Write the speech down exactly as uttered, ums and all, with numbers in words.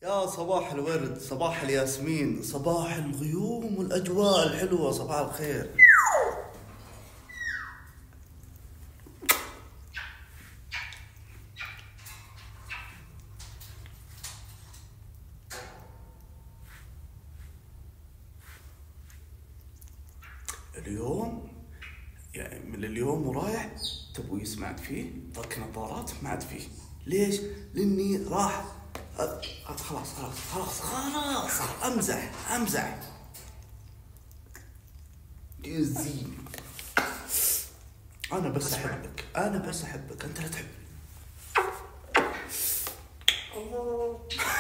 يا صباح الورد، صباح الياسمين، صباح الغيوم والأجواء الحلوة، صباح الخير. اليوم يعني من اليوم ورايح تبوي يسمعك فيه ضك نظارات ما عاد فيه. ليش؟ لاني راح أ- خلاص خلاص خلاص خلاص امزح امزح يزين. انا بس احبك، انا بس احبك، انت لا تحبني.